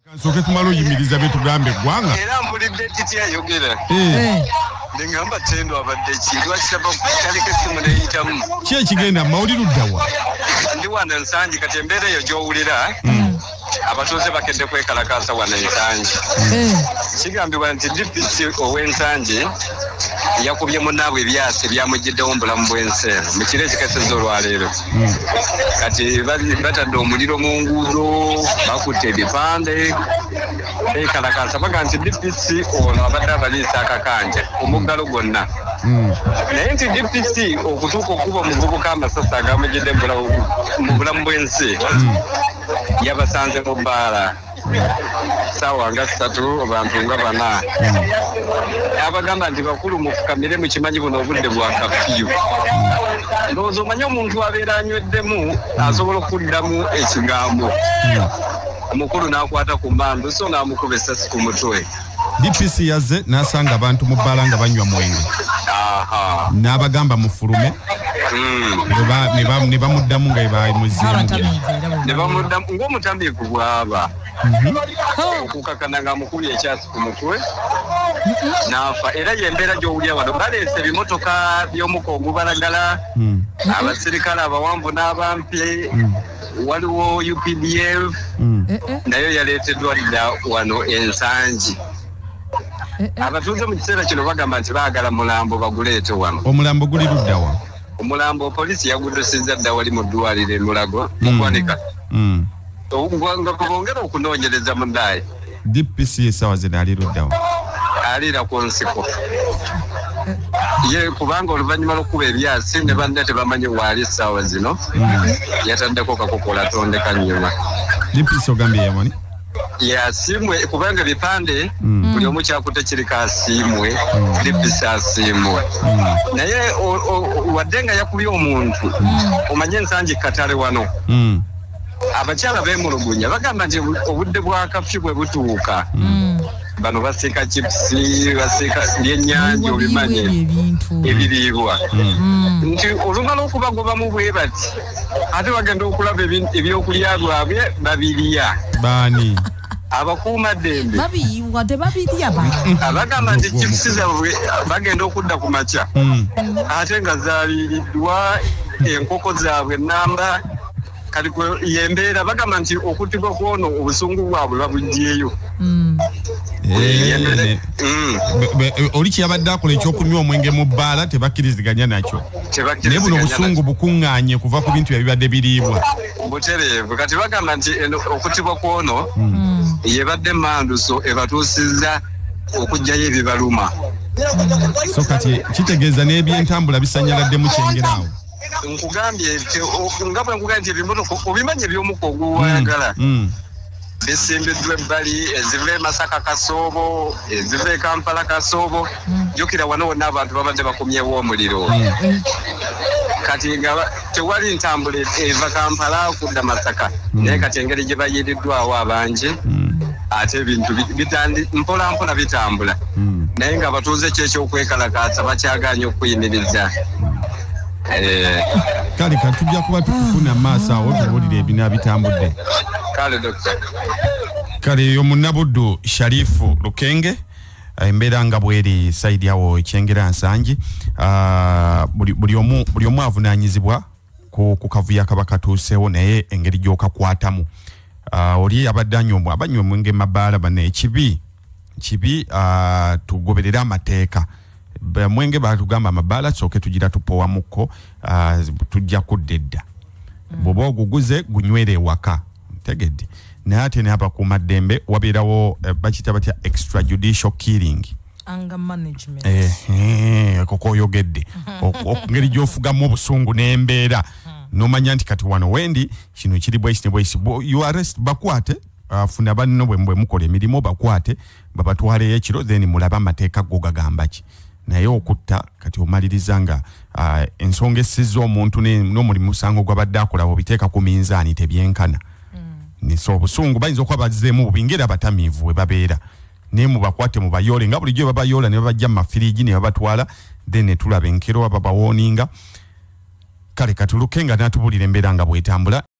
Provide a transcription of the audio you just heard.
Soke tumalo yimiriza betugambe gwanga. Era mpulidde titi ayogera. Ngamba tendo abadde kintu akitaba kutalika simu neyitamu. Ki ekigenda mawulira uddawa? Ndi wano ensangi kati embeera eyo gy'owulira abatuuze bakedde kwekalakaasa wano ensangi. Kigambibwa nti DPC ow'ensangi yakubye munnaabwe ebyasi byamugiddewo mu bulamu bw'ensi eno mu kiro ekikesezza olwaleero. Kati batadde omuliro mu nguudo, bakutte ebipande, beekalakaasa baga nti DPC ono abadde abaliisa akakanja omuggalo gwonna. Naye nti DPC okutuuka okuba omuvubuka amasasi agamugidde mu bulamu bw'ensi yabasanze mu bbaala saawa nga 3 abantu nga 4 abagamba nti bakulu mufukamire mu kimanyi buno obudde bwa kafiyu. Ndowooza omanyi omuntu abeera anyweddemu asobola okuddamu ekigambo. Omukulu n'akwata ku mmandu so n'amukuba essasi ku mutwe. DPC yazze n'asanga abantu mu bbaala nga banywa mwenge. N'abagamba mufulume ne bamuddamu nga bamuzzeemu. Ne bamuddamu ng'omutamiivu bw'aba. Okukakana nga amukubye ekyasi ku mutwe n'afa. Era y'embeera gy'owulya wano baleese ebimotoka by'omuka ogubalagala, abasirikale abawanvu n'abampi, waliwo UPDF nayo yaleeteddwa dda wano ensangi. Abatuuze mu kiseera kino bagamba nti baagala mulambo baguleete wano. Omulambo guli luddawa? Omulambo poliisi yaguddusizza dda wali mu ddwaliro e Mulago mugwanika. Nga bongera okunoonyereza munnaye. DPC essaawa zino ali luddawa? Aliira ku nsiko. Ye kubanga oluvannyuma lw'okuba ebyasi ne banne tebamanyi waali essaawa zino yataddeko kakokola tondeka nnyuma. DPC ogambye yamani? Yasiimwe kubanga ebipande buli omu kyakutte kiriko asiimwe, DPC asiimwe. Naye wadde nga yakubye omuntu omanye ensangi katale wano. Abakyala beemulugunya bagamba nti obudde bwa kafyu bwe butuuka bano basiika chipusi, basiika byennyanja obimanye ebiriibwa. Nti olumala okubagobamu bwe bati ate bagenda okulaba ebyokulya bwabwe babirya. Baani? Abakuuma ddembe babiyiwa tebabirya abagamba nti chipusi zaabwe bagenda okudda ku makya ate nga zaaliiriddwa enkoko zaabwe ennamba. Kati yembeera bagamba nti okuttibwa kwono obusungu bwabwe babuggyeyo. Oli kyabadde akola ekyokunywa omwenge mu bbaala tebakkiriziganya nakyo. Naye buno obusungu bukuŋŋaanye kuva ku bintu ebibadde biriibwa. Butereevu. Kati bagamba nti okuttibwa kwono yebadde manduso ebatuusizza okuggyayo ebibaluma. So kati kitegeeza n'ebyentambula bisanyaladde mu kyengeraawo. Nkugambye nga bwe nkugambye nti ebimotoka obimanye eby'omuka oguwayagala bisimbiddwa ebbali eziva e Masaka Kasoobo, eziva e Kampala Kasoobo. Jjukira wano wonna abantu babadde bakumyewo omuliro. Kati nga tewali ntambula eva Kampala kudda Masaka. Naye kati engeri gye bayiiriddwawo abangi ate ebintu mpola mpola bitambula. Naye nga batuuze ky'ekyokwekalakaasa bakyagaanye okuyimiriza. Kale katujja kuba tukufuna maaso awo tubuulire ebina bitambudde. Kale Dr. Kale yo Munnabuddu Sharifu Lukenge embeera nga bweri saidi awo ekyengera nsangi buli omu avunaanyizibwa ku kavuyo akaba katuuseewo naye engeri gy'okakwatamu. Oli abadde anywa abanywa omwenge mabaala bane ekibi tugoberere amateeka. Mwenge batugamba amabaala soke tugira tupowamuko tujja kuddedda. Bwoba oguguze gunywere ewaka. Tegedde. Naye ate ne abakuuma ddembe wabeerawo bakiyita batya extrajudicial killing. Anger management. Koko oyogedde. Ngeri gy'ofugamu obusungu n'embeera. N'omanya nti kati wano wendi kino kiri bwesi ne bwesi. You arrest bakwate funa banno bwe mukola emirimu bakwate babatwaleyo ekiro then mulaba amateeka go gagamba ki. Naye okutta kati omaliriza nga ensonga essizza omuntu n'omulimu musango gwabadde akola obiteeka ku minzaani tebyenkana. Niso obusungu bayinza okuba bazzeemu bubingira abatamiivu we babeera. Naye mubakwate mubayole nga bulijjo babayoola ne babajja mu mafiriji ne babatwala then ne tulaba enkero ababawooninga. Kale katuluke nga n'atubulira embeera nga bwetambula.